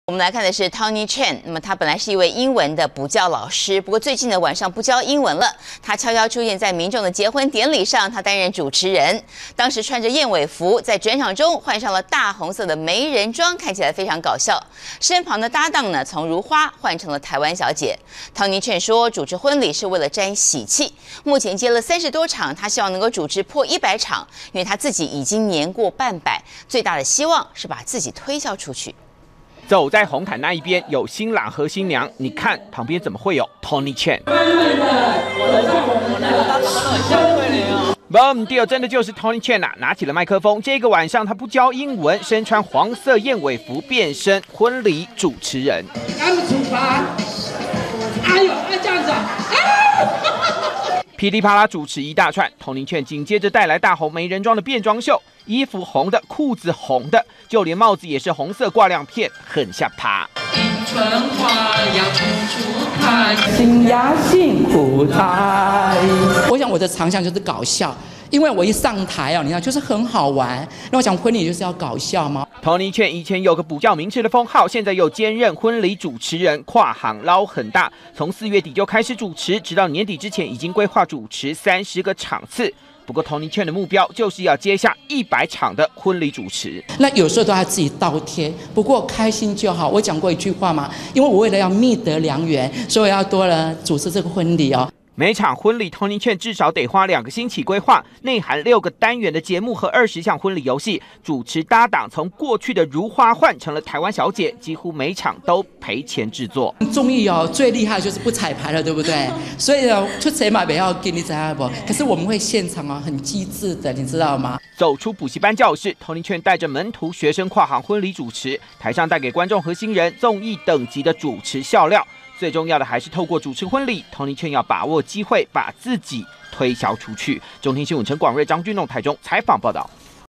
我们来看的是 Tony Chen， 那么他本来是一位英文的补教老师，不过最近的晚上不教英文了，他悄悄出现在民众的结婚典礼上，他担任主持人。当时穿着燕尾服，在转场中换上了大红色的媒人装，看起来非常搞笑。身旁的搭档呢，从如花换成了台湾小姐。Tony Chen 说，主持婚礼是为了沾喜气。目前接了30多场，他希望能够主持破100场，因为他自己已经年过半百，最大的希望是把自己推销出去。 走在红毯那一边有新郎和新娘，你看旁边怎么会有 Tony Chen？ 第二真的就是 Tony Chen 啊，拿起了麦克风。这个晚上他不教英文，身穿黄色燕尾服变身婚礼主持人。哎呦，这样子啊！噼里啪啦主持一大串 ，Tony Chen 紧接着带来大红媒人装的变装秀，衣服红的，裤子红的，就连帽子也是红色挂亮片，很像他。春花要处处开，新呀幸福来。 我想我的长项就是搞笑，因为我一上台啊，你看就是很好玩。那我想婚礼就是要搞笑吗 ？Tony Chen 以前有个补教名师的封号，现在又兼任婚礼主持人，跨行捞很大。从4月底就开始主持，直到年底之前已经规划主持30个场次。不过 Tony Chen 的目标就是要接下100场的婚礼主持。 那有时候都要自己倒贴，不过开心就好。我讲过一句话嘛，因为我为了要觅得良缘，所以我要多了主持这个婚礼哦。 每场婚礼 ，Tony Chen 至少得花2个星期规划，内含6个单元的节目和20项婚礼游戏。主持搭档从过去的如花换成了台湾小姐，几乎每场都赔钱制作。 综艺哦，最厉害的就是不彩排了，对不对？所以呢，出谁嘛不要给你彩不？可是我们会现场啊，很机智的，你知道吗？ 走出补习班教室 ，Tony Chen 带着门徒学生跨行婚礼主持，台上带给观众和新人综艺等级的主持笑料。最重要的还是透过主持婚礼 ，Tony Chen 要把握机会，把自己推销出去。中天新闻陈广瑞、张君弄台中采访报道。